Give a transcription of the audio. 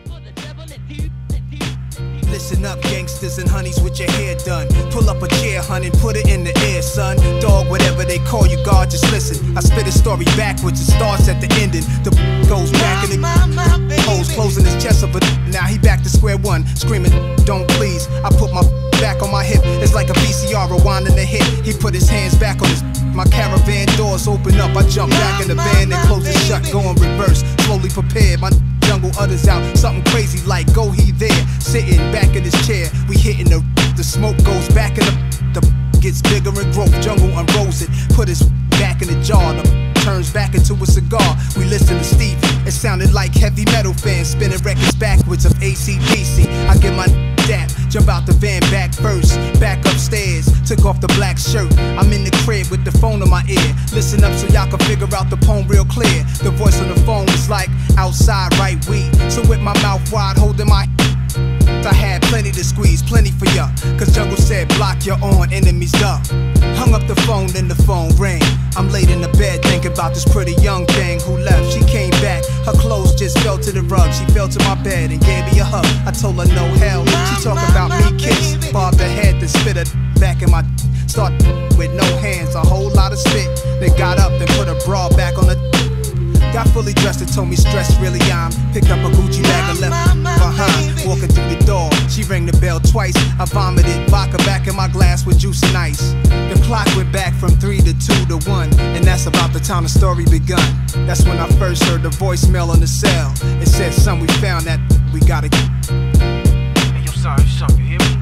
Listen up, gangsters and honeys with your hair done. Pull up a chair, hun, and put it in the air, son. Dog, whatever they call you, God, just listen. I spit a story backwards, it starts at the ending. The goes back in the hoes closing his chest up, but now he back to square one, screaming, don't please. I put my back on my hip, it's like a VCR rewinding the hit. He put his hands back on his. My caravan doors open up, I jump back in the van and close it shut, go in reverse, slowly prepared. My jungle utters out something crazy like go he there, sitting back in his chair. We hitting the smoke goes back in the gets bigger and growth. Jungle unrolls it, put his back in the jar. The turns back into a cigar. We listen to Stevie. It sounded like heavy metal fans spinning records backwards of AC/DC. I get my dap, jump out the van back first, back upstairs, took off the black shirt. I'm in the crib with the phone in my ear. Listen up so y'all can figure out the poem real clear. The voice on the phone was like, outside, right, we. So with my mouth wide, holding my I had plenty to squeeze, plenty for ya. Cause Jungle said block your own enemies up. Hung up the phone, then the phone rang. I'm laid in the bed thinking about this pretty young thing who left. She came back, her clothes just fell to the rug. She fell to my bed and gave me a hug. I told her no hell. She talking about me kiss. Bobbed her head then spit her back in my. Start with no hands, a whole lot of spit. Then got up and put her bra back on the. Got fully dressed and told me stressed really I'm. Picked up a Gucci bag and left behind. Walking through the door, she rang the bell twice. I vomited vodka back in my glass with juice and ice. The clock went back from 3 to 2 to 1, and that's about the time the story begun. That's when I first heard the voicemail on the cell. It said, son, we found that we gotta. Hey, yo, son, you hear me?